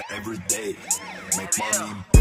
every day. Make money and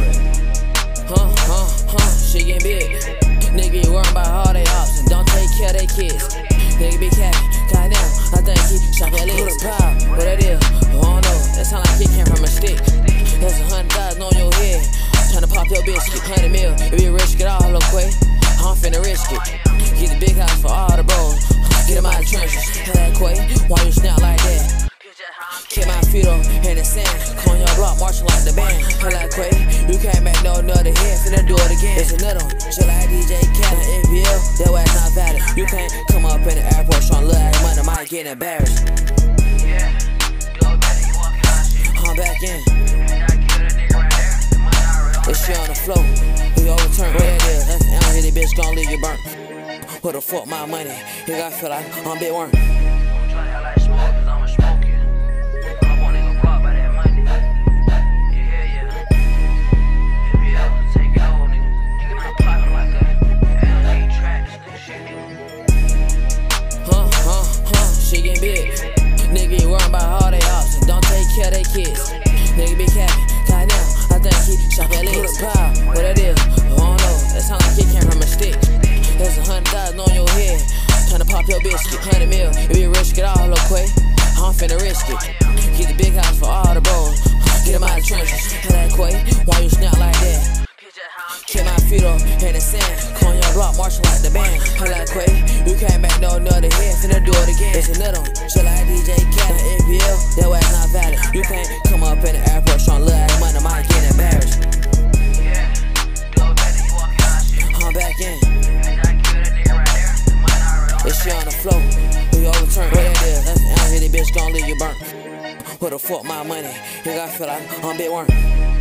She getting big. Nigga be worrying about all they ops and don't take care of their kids. Nigga be capping, goddamn, I think he shopping lips. What that is? I don't know. That sound like it came from a stick. That's 100,000 on your head. Tryna pop your bitch, get 100 mil. If you rich, get all Lilquapaid. I'm finna risk it. Get the big house for all the bros. Get in my trenches. Lilquapaid, why you snap like that? Keep my feet up in the sand. On your block, marching like the band. Lilquapaid, you can't make no another hit. Finna do it again. It's another one. Chill like DJ Khaled. FBL, that way it's not valid. You can't come up in the airport trying to look at money, might get embarrassed. I'm back in. This shit on the floor. We overturn. What that is? That's the animal here. This bitch gon' leave you burnt. What the fuck my money? You gotta feel like I'm a bit worm. She getting big. Nigga be worrying about all they ops and don't take care of their kids. Nigga be capping, goddamn, I think he shopping lips. What that is? I don't know. That sound like it came from a stick. That's 100,000 on your head. Tryna pop your bitch, get 100 mil. If you rich, get all Lilquapaid. I'm finna risk it. Get the big house for all the bros. Get in my trenches. Lilquapaid, why you snap like that? Keep my feet up in the sand. On your block, marching like the band. Lilquapaid, you can't make no another hit. Finna do it again. It's another one. Chill like DJ Khaled. FBL, that way it's not valid. You can't come up in the airport trying to look at money, might get embarrassed. I'm back in. This shit on the floor. We overturn. What that is? That's the animal here. This bitch gon' leave you burnt. What the fuck my money? You gotta feel like I'm a bit worm.